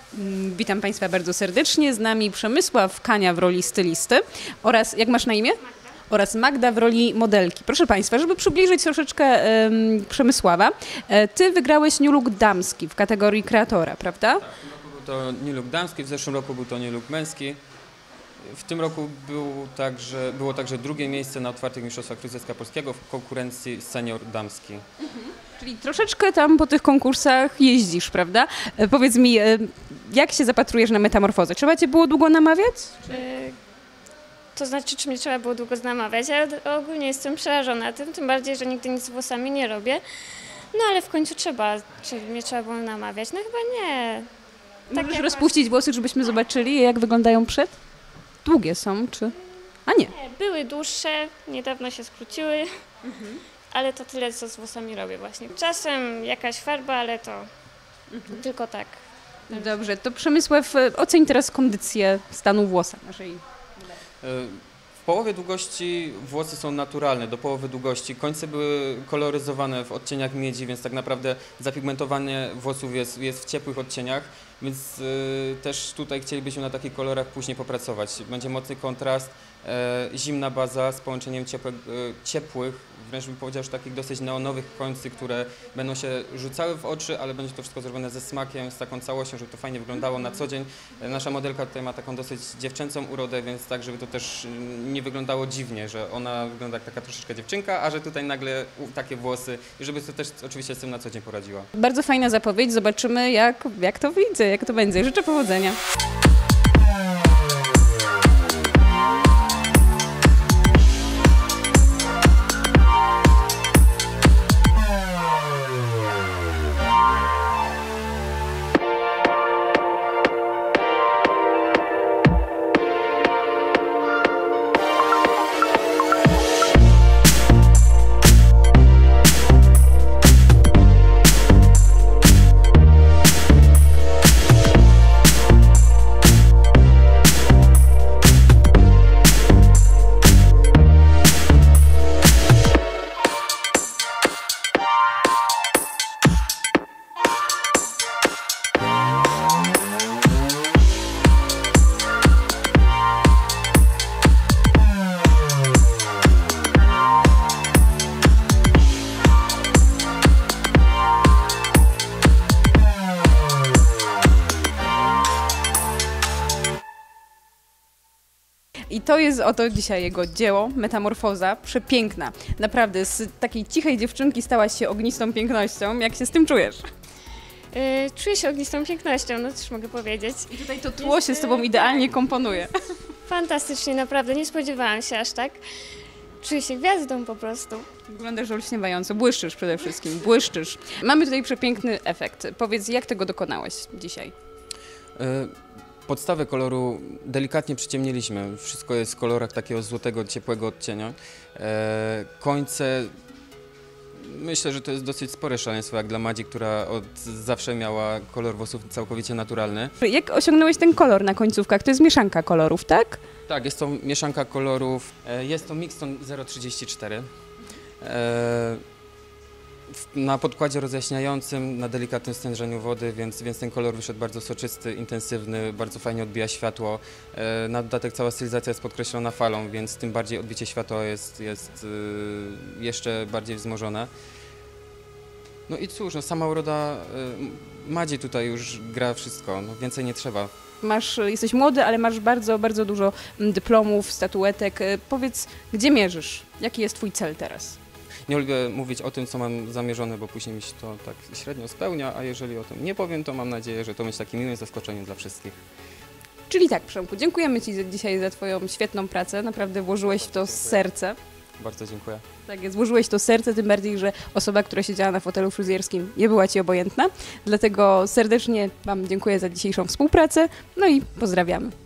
Witam Państwa bardzo serdecznie. Z nami Przemysław Kania w roli stylisty oraz, jak masz na imię? Oraz Magda w roli modelki. Proszę Państwa, żeby przybliżyć troszeczkę Przemysława, Ty wygrałeś New Look damski w kategorii kreatora, prawda? Tak, w tym roku był to New Look damski, w zeszłym roku był to New Look męski. W tym roku było także drugie miejsce na otwartych mistrzostwach Królestwa Polskiego w konkurencji senior damski. Czyli troszeczkę tam po tych konkursach jeździsz, prawda? Powiedz mi, jak się zapatrujesz na metamorfozę? Trzeba Cię było długo namawiać? To znaczy, czy mnie trzeba było długo namawiać? Ja ogólnie jestem przerażona tym bardziej, że nigdy nic z włosami nie robię. No ale w końcu czy mnie trzeba było namawiać? No chyba nie. Tak Możesz rozpuścić włosy, żebyśmy zobaczyli, jak wyglądają przed? Długie są, czy... A nie. Były dłuższe, niedawno się skróciły, ale to tyle, co z włosami robię właśnie. Czasem jakaś farba, ale to tylko tak. Dobrze, to Przemysław, oceń teraz kondycję stanu włosa naszej. W połowie długości włosy są naturalne, do połowy długości. Końce były koloryzowane w odcieniach miedzi, więc tak naprawdę zapigmentowanie włosów jest w ciepłych odcieniach, więc też tutaj chcielibyśmy na takich kolorach później popracować. Będzie mocny kontrast, zimna baza z połączeniem ciepłych, wręcz bym powiedział, że takich dosyć neonowych końcy, które będą się rzucały w oczy, ale będzie to wszystko zrobione ze smakiem, z taką całością, żeby to fajnie wyglądało na co dzień. Nasza modelka tutaj ma taką dosyć dziewczęcą urodę, więc tak, żeby to też nie wyglądało dziwnie, że ona wygląda jak taka troszeczkę dziewczynka, a że tutaj nagle takie włosy i żeby to też oczywiście z tym na co dzień poradziła. Bardzo fajna zapowiedź, zobaczymy jak to wyjdzie, jak to będzie. Życzę powodzenia. I to jest oto dzisiaj jego dzieło, metamorfoza, przepiękna. Naprawdę, z takiej cichej dziewczynki stałaś się ognistą pięknością. Jak się z tym czujesz? Czuję się ognistą pięknością, no cóż mogę powiedzieć. I tutaj to tło się z tobą idealnie komponuje. Fantastycznie, naprawdę, nie spodziewałam się aż tak. Czuję się gwiazdą po prostu. Wyglądasz olśniewająco, błyszczysz przede wszystkim, błyszczysz. Mamy tutaj przepiękny efekt. Powiedz, jak tego dokonałeś dzisiaj? Podstawę koloru delikatnie przyciemniliśmy. Wszystko jest w kolorach takiego złotego, ciepłego odcienia. Końce, myślę, że to jest dosyć spore szaleństwo jak dla Madzi, która od zawsze miała kolor włosów całkowicie naturalny. Jak osiągnąłeś ten kolor na końcówkach? To jest mieszanka kolorów, tak? Tak, jest to mieszanka kolorów. Jest to Mixton 034. Na podkładzie rozjaśniającym, na delikatnym stężeniu wody, więc ten kolor wyszedł bardzo soczysty, intensywny, bardzo fajnie odbija światło. Na dodatek cała stylizacja jest podkreślona falą, więc tym bardziej odbicie światła jest jeszcze bardziej wzmożone. No i cóż, no sama uroda Madzi tutaj już gra wszystko, no więcej nie trzeba. Jesteś młody, ale masz bardzo, bardzo dużo dyplomów, statuetek. Powiedz, gdzie mierzysz? Jaki jest twój cel teraz? Nie lubię mówić o tym, co mam zamierzone, bo później mi się to tak średnio spełnia, a jeżeli o tym nie powiem, to mam nadzieję, że to będzie takie miłe zaskoczenie dla wszystkich. Czyli tak, Przemku, dziękujemy Ci dzisiaj za Twoją świetną pracę, naprawdę włożyłeś w to serce. Bardzo dziękuję. Tak jest, włożyłeś to serce, tym bardziej, że osoba, która siedziała na fotelu fryzjerskim, nie była Ci obojętna. Dlatego serdecznie Wam dziękuję za dzisiejszą współpracę, no i pozdrawiamy.